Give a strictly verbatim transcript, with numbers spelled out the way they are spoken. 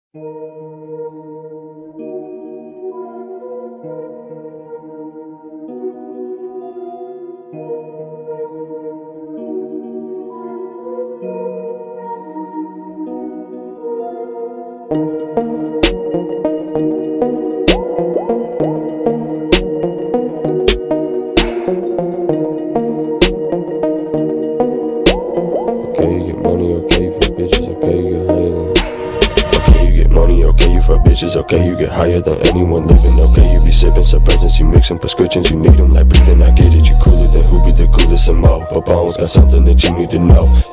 Okay, you get money, okay, you fuck bitches, okay, you get higher than... Okay, you get money, okay, you fuck bitches, okay, you get higher than anyone living. Okay, you be sipping suppressants, you mixing prescriptions, you need them like breathing, I get it. You cooler than who be the coolest and more, but Bones got something that you need to know.